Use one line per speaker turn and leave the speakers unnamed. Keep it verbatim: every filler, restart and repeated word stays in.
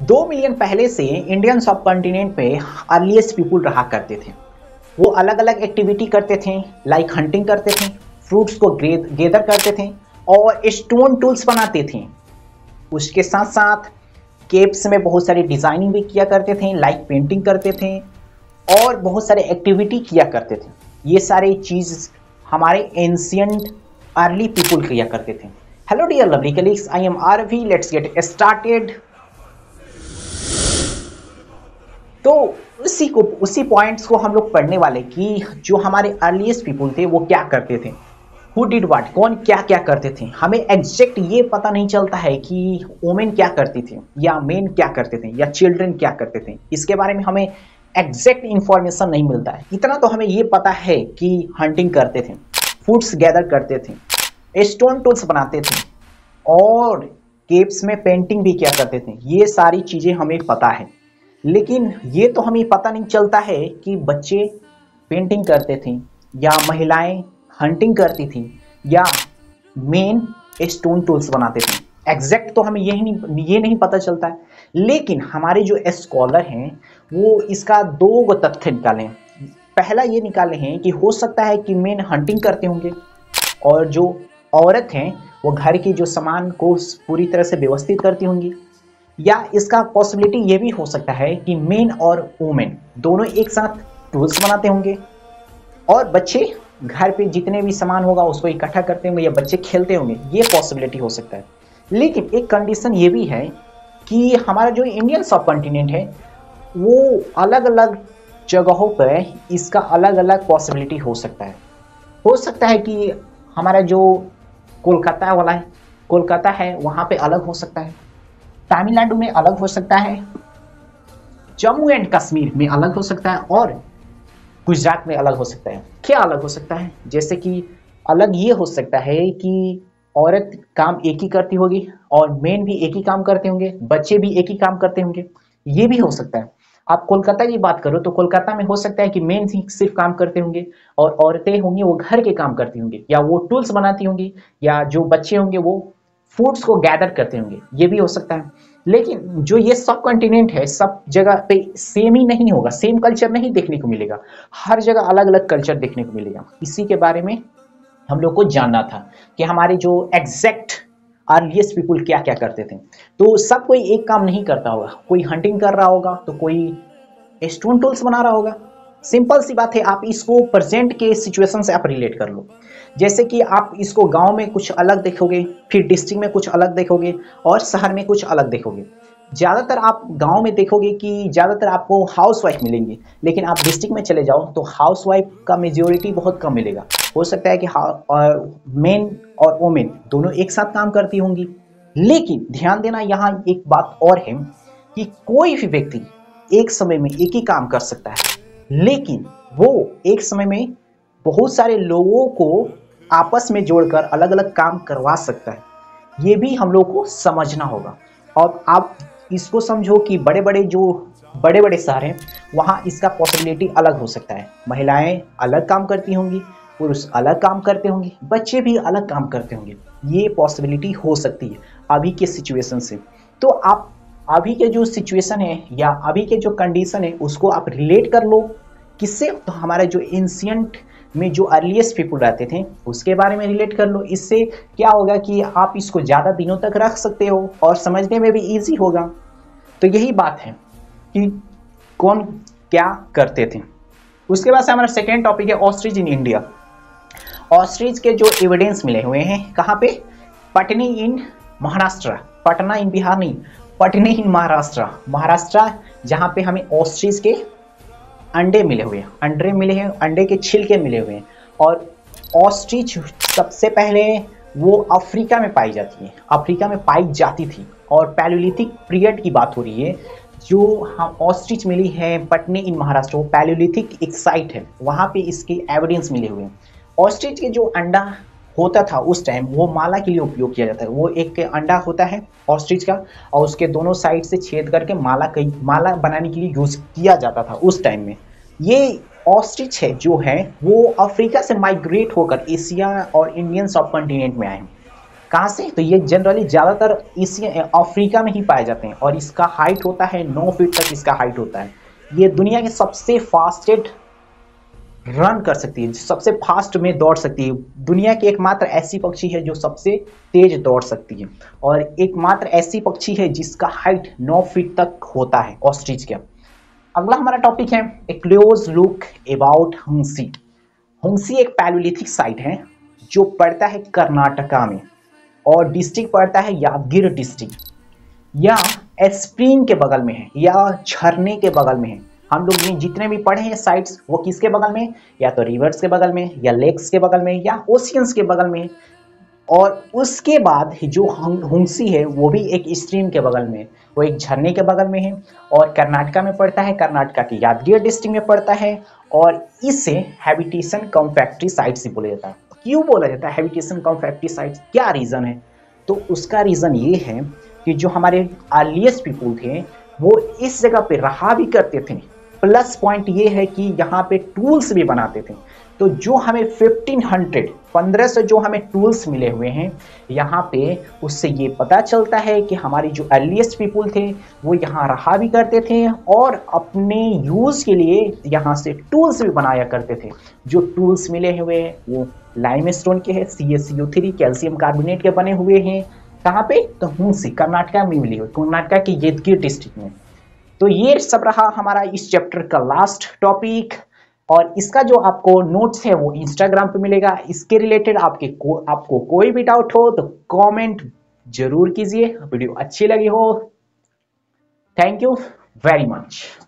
दो मिलियन पहले से इंडियन सब कॉन्टिनेंट पे अर्लीस्ट पीपुल रहा करते थे। वो अलग अलग एक्टिविटी करते थे, लाइक हंटिंग करते थे, फ्रूट्स को गेदर करते थे और स्टोन टूल्स बनाते थे। उसके साथ साथ केव्स में बहुत सारी डिजाइनिंग भी किया करते थे, लाइक पेंटिंग करते थे और बहुत सारे एक्टिविटी किया करते थे। ये सारी चीज हमारे एंशियंट अर्ली पीपुल किया करते थे। Hello dear lovely colleagues, I am Aarvi, let's get started. तो उसी को उसी पॉइंट्स को हम लोग पढ़ने वाले कि जो हमारे अर्लीस्ट पीपुल थे वो क्या करते थे, हु डिड व्हाट, कौन क्या क्या करते थे। हमें एग्जैक्ट ये पता नहीं चलता है कि वोमेन क्या करती थी या मेन क्या करते थे या चिल्ड्रन क्या करते थे। इसके बारे में हमें एग्जैक्ट इंफॉर्मेशन नहीं मिलता है। इतना तो हमें ये पता है कि हंटिंग करते थे, फूड्स गैदर करते थे, स्टोन टूल्स बनाते थे और केव्स में पेंटिंग भी किया करते थे। ये सारी चीज़ें हमें पता है, लेकिन ये तो हमें पता नहीं चलता है कि बच्चे पेंटिंग करते थे या महिलाएं हंटिंग करती थी या मेन स्टोन टूल्स बनाते थे। एग्जैक्ट तो हमें यही नहीं ये नहीं पता चलता है। लेकिन हमारे जो स्कॉलर हैं वो इसका दो तथ्य निकाले हैं। पहला ये निकाले हैं कि हो सकता है कि मेन हंटिंग करते होंगे और जो औरत हैं वो घर की जो सामान को पूरी तरह से व्यवस्थित करती होंगी, या इसका पॉसिबिलिटी ये भी हो सकता है कि मेन और वुमेन दोनों एक साथ टूल्स बनाते होंगे और बच्चे घर पे जितने भी सामान होगा उसको इकट्ठा करते होंगे या बच्चे खेलते होंगे। ये पॉसिबिलिटी हो सकता है। लेकिन एक कंडीशन ये भी है कि हमारा जो इंडियन सब कॉन्टिनेंट है वो अलग अलग जगहों पर इसका अलग अलग पॉसिबिलिटी हो सकता है। हो सकता है कि हमारा जो कोलकाता वाला है कोलकाता है वहाँ पे अलग हो सकता है, तमिलनाडु में अलग हो सकता है, जम्मू एंड कश्मीर में अलग हो सकता है और गुजरात में अलग हो सकता है। क्या अलग हो सकता है? जैसे कि अलग ये हो सकता है कि औरत काम एक ही करती होगी और मेन भी एक ही काम करते होंगे, बच्चे भी एक ही काम करते होंगे। ये भी हो सकता है। आप कोलकाता की बात करो तो कोलकाता में हो सकता है कि मेन ही सिर्फ काम करते होंगे और औरतें होंगी वो घर के काम करती होंगी या वो टूल्स बनाती होंगी या जो बच्चे होंगे वो फूड्स को गैदर करते होंगे। ये भी हो सकता है। लेकिन जो ये सब कॉन्टिनेंट है सब जगह पे सेम ही नहीं होगा, सेम कल्चर नहीं देखने को मिलेगा। हर जगह अलग अलग कल्चर देखने को मिलेगा। इसी के बारे में हम लोग को जानना था कि हमारे जो एग्जैक्ट अर्लीस्ट पीपुल क्या क्या करते थे। तो सब कोई एक काम नहीं करता होगा, कोई हंटिंग कर रहा होगा तो कोई स्टोन टूल्स बना रहा होगा। सिंपल सी बात है, आप इसको प्रेजेंट के सिचुएशन से आप रिलेट कर लो। जैसे कि आप इसको गांव में कुछ अलग देखोगे, फिर डिस्ट्रिक्ट में कुछ अलग देखोगे और शहर में कुछ अलग देखोगे। ज़्यादातर आप गांव में देखोगे कि ज़्यादातर आपको हाउस वाइफ मिलेंगी, लेकिन आप डिस्ट्रिक्ट में चले जाओ तो हाउस वाइफ का मेजोरिटी बहुत कम मिलेगा। हो सकता है कि मेन और वोमेन दोनों एक साथ काम करती होंगी। लेकिन ध्यान देना यहाँ एक बात और है कि कोई भी व्यक्ति एक समय में एक ही काम कर सकता है, लेकिन वो एक समय में बहुत सारे लोगों को आपस में जोड़कर अलग अलग काम करवा सकता है। ये भी हम लोग को समझना होगा। और आप इसको समझो कि बड़े बड़े जो बड़े बड़े शहर हैं वहाँ इसका पॉसिबिलिटी अलग हो सकता है। महिलाएं अलग काम करती होंगी, पुरुष अलग काम करते होंगे, बच्चे भी अलग काम करते होंगे। ये पॉसिबिलिटी हो सकती है अभी के सिचुएशन से। तो आप अभी के जो सिचुएशन है या अभी के जो कंडीशन है उसको आप रिलेट कर लो। किससे? तो हमारा जो एंशियंट में जो अर्लीस्ट पीपल रहते थे उसके बारे में रिलेट कर लो। इससे क्या होगा कि आप इसको ज़्यादा दिनों तक रख सकते हो और समझने में भी इजी होगा। तो यही बात है कि कौन क्या करते थे। उसके बाद से हमारा सेकेंड टॉपिक है ऑस्ट्रिच इन इंडिया। ऑस्ट्रिच के जो एविडेंस मिले हुए हैं कहाँ पे? पटनी इन महाराष्ट्र, पटना इन बिहार नहीं, पटनी इन महाराष्ट्र। महाराष्ट्र जहाँ पे हमें ऑस्ट्रिच के अंडे मिले हुए हैं, अंडे मिले हैं, अंडे के छिलके मिले हुए हैं। और ऑस्ट्रिच सबसे पहले वो अफ्रीका में पाई जाती है, अफ्रीका में पाई जाती थी। और पैलियोलिथिक पीरियड की बात हो रही है। जो हम ऑस्ट्रिच मिली है पटनी इन महाराष्ट्र, वो पैलियोलिथिक एक साइट है, वहाँ पे इसके एविडेंस मिले हुए हैं। ऑस्ट्रिच के जो अंडा होता था उस टाइम वो माला के लिए उपयोग किया जाता है। वो एक अंडा होता है ऑस्ट्रिच का और उसके दोनों साइड से छेद करके माला कई माला बनाने के लिए यूज किया जाता था उस टाइम में। ये ऑस्ट्रिच है जो है वो अफ्रीका से माइग्रेट होकर एशिया और इंडियन सब कॉन्टिनेंट में आए। कहाँ से? तो ये जनरली ज़्यादातर एशिया अफ्रीका में ही पाए जाते हैं और इसका हाइट होता है नौ फीट तक इसका हाइट होता है। ये दुनिया के सबसे फास्टेस्ट रन कर सकती है, सबसे फास्ट में दौड़ सकती है। दुनिया की एकमात्र ऐसी पक्षी है जो सबसे तेज दौड़ सकती है और एकमात्र ऐसी पक्षी है जिसका हाइट नौ फीट तक होता है, ऑस्ट्रिच का। अगला हमारा टॉपिक है a close look about Hunsgi. Hunsgi एक पैलोलिथिक साइट है जो पड़ता है कर्नाटका में और डिस्ट्रिक्ट पड़ता है यादगिर डिस्ट्रिक्ट। या स्प्रिंग के बगल में है या झरने के बगल में है। हम लोग ने जितने भी पढ़े हैं साइट्स वो किसके बगल में? या तो रिवर्स के बगल में या लेक्स के बगल में या ओशियंस के बगल में। और उसके बाद जो हुंसी है वो भी एक स्ट्रीम के बगल में, वो एक झरने के बगल में है और कर्नाटका में पड़ता है, कर्नाटका की यादगिर डिस्ट्रिक्ट में पड़ता है। और इसे हैबिटेशन कम फैक्ट्री साइट से बोला जाता है। क्यों बोला जाता है हैबिटेशन कम फैक्ट्री साइट? क्या रीज़न है? तो उसका रीज़न ये है कि जो हमारे अर्लीस्ट पीपुल थे वो इस जगह पे रहा भी करते थे। प्लस पॉइंट ये है कि यहाँ पे टूल्स भी बनाते थे। तो जो हमें पंद्रह सौ जो हमें टूल्स मिले हुए हैं यहाँ पे, उससे ये पता चलता है कि हमारी जो अर्लीस्ट पीपुल थे वो यहाँ रहा भी करते थे और अपने यूज़ के लिए यहाँ से टूल्स भी बनाया करते थे। जो टूल्स मिले हुए हैं वो लाइमस्टोन के हैं, C S C O three calcium carbonate के बने हुए हैं। कहाँ पे? तो हुंसी, कर्नाटका में मिली हुई, कर्नाटका के यादगिर डिस्ट्रिक्ट में। तो ये सब रहा हमारा इस चैप्टर का लास्ट टॉपिक और इसका जो आपको नोट्स है वो इंस्टाग्राम पे मिलेगा। इसके रिलेटेड आपके को, आपको कोई भी डाउट हो तो कमेंट जरूर कीजिए। वीडियो अच्छी लगी हो, थैंक यू वेरी मच।